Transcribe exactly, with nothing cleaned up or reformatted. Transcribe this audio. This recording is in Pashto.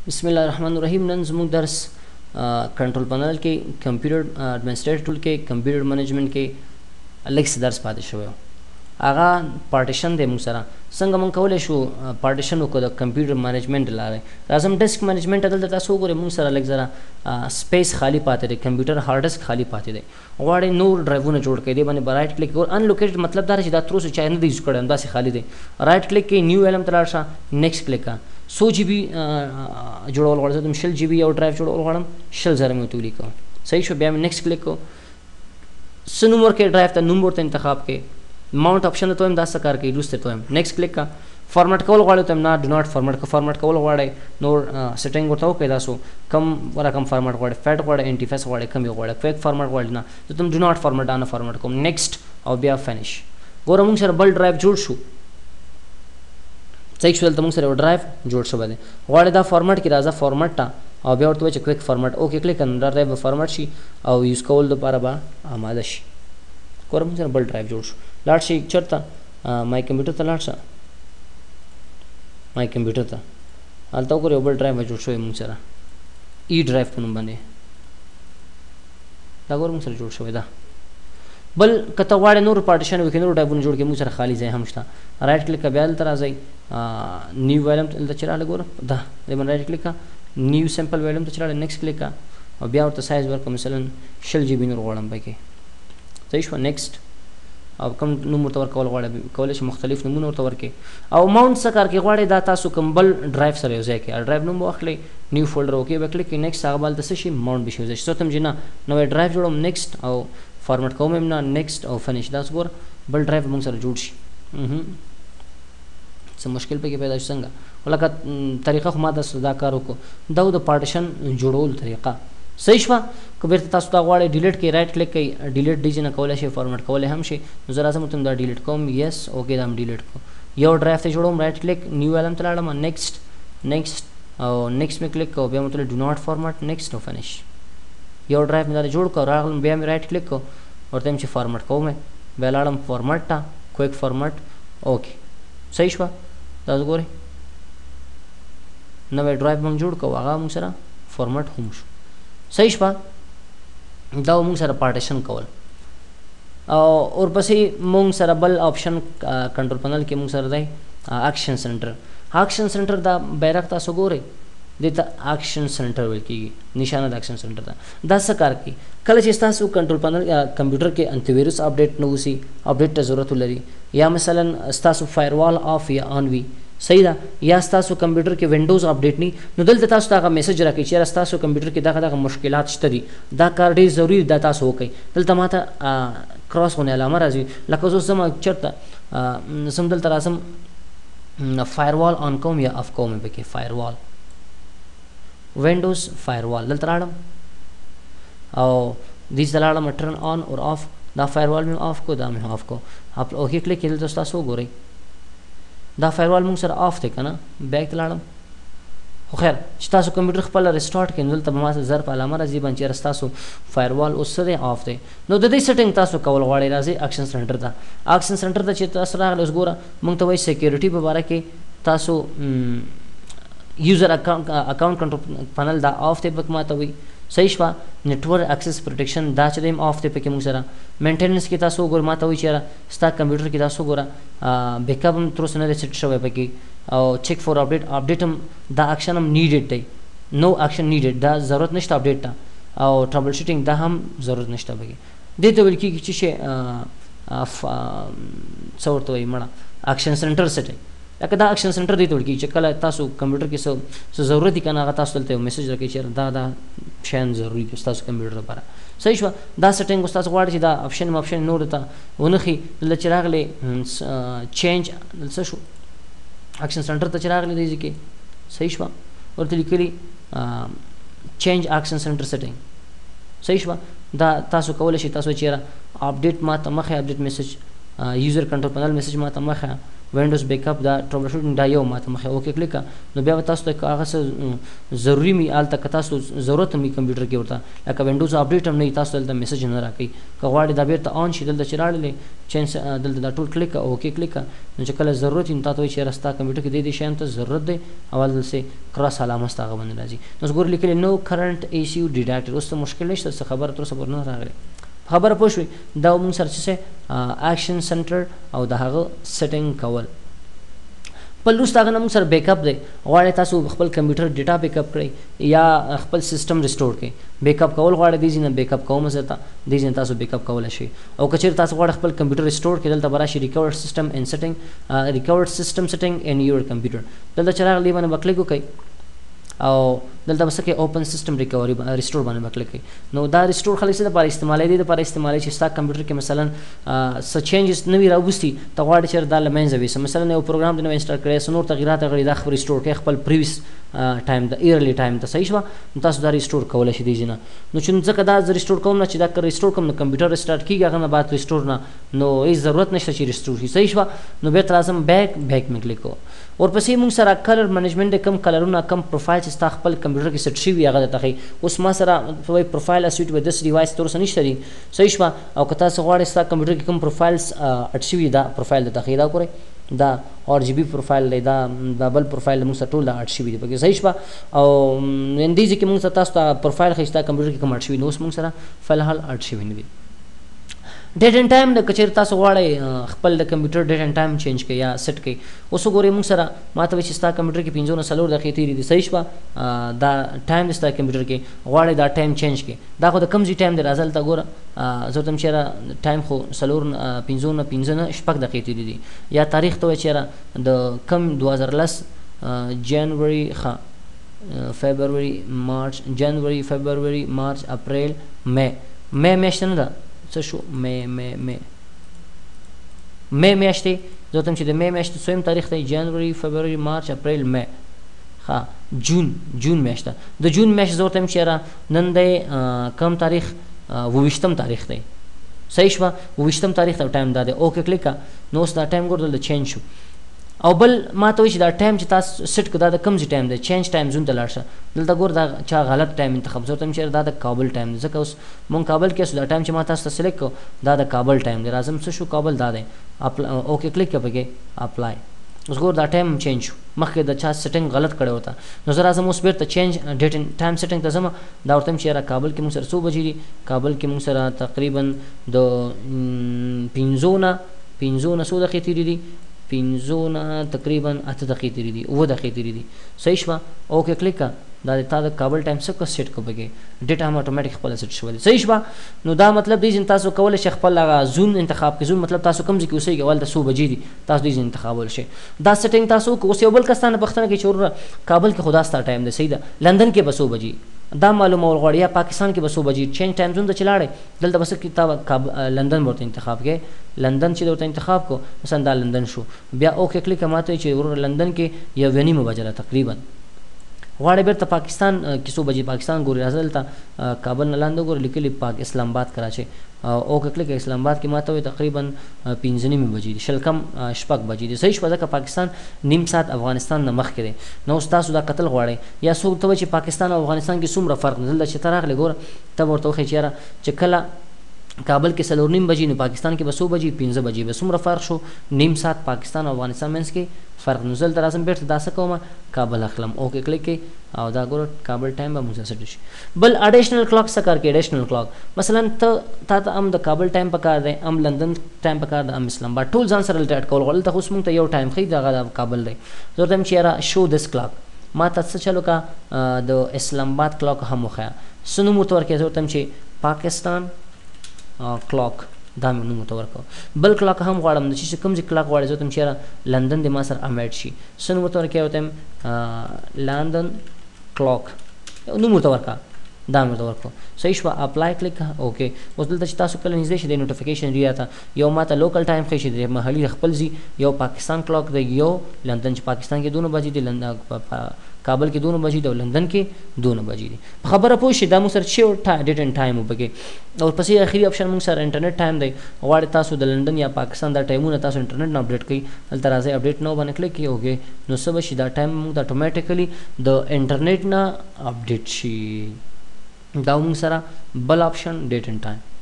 بسم الله الرحمن الرحیم. نن زموږ درس کنټرول پنل کې کمپیوټر اډمنسټریټر ټول کې کمپیوټر منیجمنت کې لږ څه درس پاتې شوی هغه پارټیشن دی. موږ سره څنګه موږ کولی شو پارټیشن وکړو د کمپیوټر منیجمنت لارې. راځم ډیسک منیجمنت دلته تاسو وګورئ موږ سره لږ ذره سپیس خالی پاتې دی، کمپیوټر هارډ ډیسک خالی پاتې دی. غواړئ نور ډرایوونه جوړ کړئ، دې باندې به رایټ کلیک وکړئ. انلوکیټډ مطلب دا چې دا تر اوسه چا نه دی یوز کړی، همداسې خالی دی. رایټ کلیک کړئ، نیو ایلم ته لاړ شه، نیکسټ کلیک کړه. څو جی بي جوړول غواړم، زه شل جی بي یو ډرایو جوړول غواړم، شل زره مې ورته ولیکم. صحیح شو. بیا مې نیکسټ کلیک کړو. څه نوم ورکړئ ډرایو ته، نوم ورته انتخاب کړئ. ماونټ آپشن ته وایم دا څه کار کوي، وروسته ته وایم نیکسټ کلیک کړه. فارمټ کول غواړئ ته نه ډو ناټ فارمټ که فارمټ کول غواړئ نور سیټینګ ورته وکړئ. تاسو کم رقم فارمټ غواړئ، فیټ غواړئ، انټي فیس غواړئ، کم یې غواړئ، کویک فارمټ غواړئ نه زه ته ډو ناټ فارمټ دا نه فارمټ کوم. نیکسټ او بیا فینش. ګوره موږ سره بل ډرایو جوړ شو. صحیح شو. دلته موږ سره یو ډرایو جوړ شوی دی. غواړئ دا فارمټ کې راځه فارمټ ته او بیا ورته وایي چې کویک فارمټ اوکې کلیک کړه. دا ډرایو به فارمټ شي او یوز کول دپاره به آماده شي. ګوره موږ سره بل ډرایو جوړ شو. لاړ شئ چېرته مای کمپیوټر ته لاړ شه، مای کمپیوټر ته هلته وګورئ یو بل ډرایو جوړ شوی موږ سره ای ډرایو په نوم باندې. دا ګوره موږ سره جوړ شوی ده. بل که ته غواړې نور پارټیشن وکړې، نور ډرایوونه جوړ کړې، موږ سره خالي ځای هم شته. رایټ کلیک کړه، بیا دلته راځئ نیو ویلم دلته چې راغلی ګوره دا دې باندې رایټ کلیک کړه، نیو سمپل ویلم ته چې راغلی نیکسټ کلیک کړه او بیا ورته سایز ورکړه، مثلا شل جی بي نور غواړم پکې. صحیح شوه. نیکسټ او کوم نوم ورته ورکول غواړئ کولی شئ مختلف نومونه ورته ورکړئ. او ماونټ څه کار کوي غواړئ دا تاسو کوم بل ډرایو سره یو ځای کړئ. ډرایو نوم به واخلئ، نیو فولډر اوکې به کلیک کړئ، نیکسټ هغه به هلته څه شي ماونټ به شي یو ځای شي. څه ته چې نه نوی ډرایو جوړوم، نیکسټ او فارمټ کوم هم نه، نیکسټ او فینش. دا ګوره بل ډرایو به موږ سره جوړ شي. څه مشکل پکې پیدا شي څنګه لکه طریقه خو ما داسې دا کار وکړو. دا د پارټیشن جوړولو طریقه. صحیح شوه. که بیرته تاسو دا غواړئ ډیلیټ کړئ، رایټ کلیک کړئ، ډیلیټ ډي نه کولی شئ، فارمټ کولی هم شئ. نو زه راځم ورته دا ډیلیټ کوم، یس اوکې دا هم ډیلیټ کوم. یو ډرایو ته جوړوم، رایټ کلیک، نیو ایلم ته لاړم، نیکسټ نیکسټ او نیکسټ مې کلیک کړو، بیا مې ډو ناټ فارمټ، نیکسټ او فینش. یو ډرایو مې دا جوړ کړو، راغلم بیا مې رایټ کلیک کړو، ورته وایم چې فارمټ کوم، بیا لاړم فارمټ ته، کویک فارمټ اوکې. صحیح شوه. دا ګورئ نوی ډرایو موږ جوړ کړو، هغه موږ سره فارمټ هم شو. صحیح شوه. دا موږ سره پارټیشن کول. او ورپسې موږ سره بل آپشن کنټرول پنل کې موږ سره دی اکشن سنټر. اکشن سنټر دا بیرغ تاسو ګورئ دې ته اکشن سنټر ویل کېږي، نشانه د اکشن سنټر ده. دا څه کار کوي؟ کله چې ستاسو کنټرول پنل کمپیوټر کې انټي ویروس اپډیټ نه وسي، اپډیټ ته ضرورت ولري، یا مثلا ستاسو فایروال آف یا آن وي، صحیح ده، یا ستاسو کمپیوټر کې وینډوز اپډیټ نه، نو دلته تاسو ته هغه میسج راکوي چې یاره ستاسو کمپیوټر کې دغه دغه مشکلات شته دي، دا کار ډېر ضروري دا تاسو وکړئ. دلته ماته کراس غونې علامه راځي، لکه زه ځم چېرته زم دلته راځم فایروال آن کوم یا اف کوم پکې فایروال وینډوز فایروال دلته راړم او دې ته لاړم ټرن آن اور آف. دا فایروال مې آف کو، دا مې آف کو. اوکې کلیک کړئ، دلته تاسو وګورئ دا فایروال موږ سره آف دی که نه. بیک ته لاړم. خو خیر چې تاسو کمپیوټر خپله ریسټارټ کړئ نو دلته به ما ته زر په علامه راځي باندې چې ستاسو فایروال اوس څه دی آف دی. نو د دې سیټینګ تاسو کول غواړئ راځئ اکشن سنټر ته. اکشن سنټر ته چې تاسو راغلی اوس ګوره موږ ته وایي سیکیورټي په باره کې تاسو یوزر اکاونټ اکاونټ کنټرول پنل دا آف دی پکې ما ته وایي. صحیح شوه. نیټورک اکسس پروټیکشن دا چې دی آف دی پکې موږ سره. مینټیننس کې تاسو وګورئ ما ته وایي چې یاره ستا کمپیوټر کې تاسو وګوره بیک اپ هم تر اوسه نه دی سیټ شوی پکې، او چیک فور اپډیټ اپډیټ هم دا اکشن هم نیډډ دی، نو اکشن نیډډ، دا ضرورت نشته اپډیټ ته، او ټربل شوټینګ دا هم ضرورت نشته پکې. دې ته ویل کېږي چې شی څه ورته وایي مړه اکشن سنټر سیټینګ. لکه دا اکشن سنټر دی ته ویل کېږي چې کله تاسو کمپیوټر کې څه څه ضرورت دي که نه هغه تاسو دلته یو میسج راکوي چې دا دا شیان ضروري دي ستاسو کمپیوټر لپاره. صحیح شوه. دا سیټینګ اوس تاسو غواړئ چې دا آپشن آپشن نور ته ونه ښي. دلته چې راغلی چینج څه شو اکشن سنټر ته چې راغلی دی ځای کې صحیح شوه ورته لیکلي چینج اکشن سنټر سیټینګ. صحیح شوه. دا تاسو کولی شئ تاسو چې یاره اپډیټ ما ته مخې اپډیټ میسج یوزر کنټرول پنل میسج ما ته مخې وینډوز بیک اپ دا ټربل شوټینګ دا یو ماته مخه اوکې کلیک نو بیا تاسو ته هغه څه ضروري می آل تک تاسو ضرورت می کمپیوټر کې ورته لکه وینډوز اپډیټ هم نه تاسو دلته میسج نه راکړي که غواړئ دا بیرته آن شي دلته چې راړلې چینج دلته دا ټول کلیک اوکې کلیک نو چې کله ضرورت وي تاسو چې راستا کمپیوټر کې د دې شیان ته ضرورت دی اول دلته کراس علامه ستاسو باندې راځي نو ګور لیکل نو کرنٹ ایشو ډیډکټ اوس ته مشکل نشته څه خبره تر صبر نه راغلی خبره پوه شوي دا موږ سره چې اکشن سنټر او د هغه سیټینګ کول بل وروسته هغه نه موږ سره بیک اپ دی غواړئ تاسو خپل کمپیوټر ډیټا بیک اپ کړئ یا خپل سیسټم ریسټور کړئ بیک اپ کول غواړئ دې ځای نه بیک اپ کوم زه ته دې ځای تاسو بیک اپ کولی شئ او که چېرې تاسو غواړئ خپل کمپیوټر ریسټور کړئ دلته به راشي ریکورډ سیسټم اینډ سیټینګ ریکورډ سیسټم سیټینګ اینډ یور کمپیوټر دلته چې راغلی باندې به کلیک وکړئ او دلته بس کې اوپن سیسټم ریکوري ریسټور باندې به کلیک کړئ نو دا ریسټور خلک څه لپاره استعمالوي دي لپاره استعمالوي چې ستا کمپیوټر کې مثلا څه چینجز نوي راوستي ته غواړې چې دا له منځه وي مثلا یو پروګرام د نوی انسټال کړی څه نور تغیرات غړي دا خپل ریسټور کړئ خپل پریویس ټایم د ایرلی ټایم ته صحیح شوه نو تاسو دا ریسټور کولی شئ دې نه نو چې ځکه دا زه ریسټور کوم نه چې دا که ریسټور کوم نو کمپیوټر ریسټارټ کېږي هغه نه بعد ریسټور نه نو هېڅ ضرورت نشته چې ریسټور شي صحیح شوه نو بېرته راځم بیک بیک مې کلیک کوم ورپسې موږ سره کلر منیجمنټ د کم کلرونه کم پروفایل چې ستا خپل کمپیوټر کې سیټ شوي هغه درته ښیي اوس ما سره وایي پروفایل اسویټ with this device تر اوسه نشته دي صحیح شوه او که تاسو غواړئ ستا کمپیوټر کې کوم پروفایلز اډ شوي دا پروفایل درته ښیي دا ګورئ دا آر جی بي پروفایل دی دا دا بل پروفایل موږ سره ټول دا اډ شوي دي پکې صحیح شوه او دې ځای کې موږ سره تاسو ته پروفایل ښیي ستا کمپیوټر کې کوم اډ شوي نو اوس موږ سره فلحال اډ شوي نه دي ډیټ اینډ ټایم د کچېرې تاسو غواړئ خپل د کمپیوټر ډیټ اینډ ټایم چینج کړئ یا سیټ کړئ اوس وګورئ موږ سره ما ته وایي چې ستا کمپیوټر کې پنځه نه څلور دقیقې تېرې دي صحیح شوه دا ټایم دی ستا کمپیوټر کې غواړئ دا ټایم چینج کړئ دا خو د کوم ځای ټایم دی راځه هلته ګوره زه ورته یم چې یاره ټایم خو څلور پنځه نه پنځه نه شپږ دقیقې تېرې دي یا تاریخ ته وایي چې یاره د کم دوه زره لس جنوري ښه فبروري مارچ جنوري فبروري مارچ اپریل می می میاشت نه ده څه شو می می می می میاشتې زه ورته یم چې د می میاشتې څویم تاریخ دی جنوري فبروري مارچ اپریل می ښه جون جون میاشت ده د جون میاشت زه ورته یم چې یاره نن دی کم تاریخ اووه ویشتم تاریخ دی صحیح شوه اووه ویشتم تاریخ ته ټایم دا دی اوکې کلیک کړه نو اوس دا ټایم ګوره دلته چینج شو او بل ما ته وایي چې دا ټایم چې تاسو سیټ کړو دا د کوم ځای ټایم دی چینج ټایم زون ته لاړ شه دلته ګوره دا چا غلط ټایم انتخاب زه ورته یم چې دا د کابل ټایم دی ځکه اوس مونږ کابل کې دا ټایم چې ما تاسو ته سلیکټ کړو دا د کابل ټایم دی راځم څه شو کابل دا دی اوکې کلیک کړه پکې اپلای اوس ګوره دا ټایم چینج شو مخکې د چا سیټینګ غلط کړی وته نو زه راځم اوس بېرته چینج ډیټ ټایم سیټینګ ته ځم دا ورته یم چې یاره کابل کې مونږ سره څو بجې دي کابل کې مونږ سره تقریبا د پنځو نه پنځو نه څو دقیقې تېرې دي پنځو نه تقریبا اته دقیقې تېرې دي اووه دقیقې تېرې دي صحیح شوه اوکې کلیک کړه دا د تا د کابل ټایم څه کس سیټ کړو پکې ډیټا هم اټومیټیک خپله سیټ شوی دی صحیح شوه نو دا مطلب دی چې تاسو کولی شئ خپل هغه زون انتخاب کړئ زون مطلب تاسو کوم ځای کې اوسئ اول د څو بجې دي تاسو دې ځای انتخابولی شئ دا سیټینګ تاسو وکړو اوس یو بل کس تا نه پوښتنه کوي چې وروره کابل کې خو دا ستا ټایم دی صحیح ده لندن کې به څو بجې دا معلومول غواړي یا پاکستان کې به څو بجې چینج ټایم زون ته چې لاړې دلته به څه کې تا لندن به ورته انتخاب کړې لندن چې ورته انتخاب کړو مثلا دا لندن شو بیا اوکې کلیک ما ته چې وروره لندن کې یو اوه نیمه بجه ده تقریبا غواړئ بیرته پاکستان کې څو بجې پاکستان ګوري راځه دلته کابل نه لاندې ګورئ لیکلي پاک اسلام آباد کراچۍ اوکې کلیک اسلام آباد کې ما ته وایي تقریبا پنځه نیمې بجې دي شل کم شپږ بجې دي صحیح شوه ځکه پاکستان نیم ساعت افغانستان نه مخکې دی نو اوس تاسو دا کتل غواړئ یا څوک ته وایي چې پاکستان او افغانستان کې څومره فرق دی دلته چې ته راغلې ګوره ته به ورته وښیې چې یاره چې کله کابل کې څلور نیم بجې نو پاکستان کې به څو بجې پنځه بجې به څومره فرق شو نیم ساعت پاکستان او افغانستان منځ کې فرق نو زه دلته راځم بېرته دا څه کوم کابل اخلم اوکې کلیک کوئ او دا ګوره کابل ټایم به موږ سره شي بل اډیشنل کلاک څه کار کوي اډیشنل کلاک مثلا ته تا ته هم د کابل ټایم پکار دی هم لندن ټایم پکار دی هم اسلام آباد ټول ځان سره الټیټ کول غواړي دلته خو اوس موږ ته یو ټایم ښیي دغه د کابل دی زه ورته یم چې یاره شو دس کلاک ما ته څه چلو کا د اسلام آباد کلاک هم وښیه څه نوم ورته ورکړې زه ورته یم چې پاکستان کلاک دا مې نوم ورته ورکړو بل کلاک هم غواړم چې کوم ځای کلاک غواړې زه ورته یم چې یاره لندن دې ما سره امیډ شي څه نوم ورته ورکړې ورته یم لندن کلاک نوم ورته ورکړه دا مې ورته ورکړو صحیح شوه اپلای کلیک اوکې اوس دلته چې تاسو کله نږدې شئ د نوټیفیکیشن ریا ته یو ما ته لوکل ټایم ښیي چې د محلي د خپل ځي یو پاکستان کلاک دی یو لندن چې پاکستان کې دونه بجې دي کابل کې دونه بجې دي او لندن کې دونه بجې دي په خبره پوه شئ دا موږ سره چې یو ډیټ اینډ ټایم وبکې او پسې اخري اپشن موږ سره انټرنیټ ټایم دی غواړئ تاسو د لندن یا پاکستان دا ټایمونه تاسو انټرنیټ نه اپډیټ کړئ دلته راځئ اپډیټ نو باندې کلیک کړئ اوکې نو څه به شي دا ټایم موږ ته اټومیټیکلی د انټرنیټ نه اپډیټ شي دا موږ سره بل اپشن ډیټ اینډ ټایم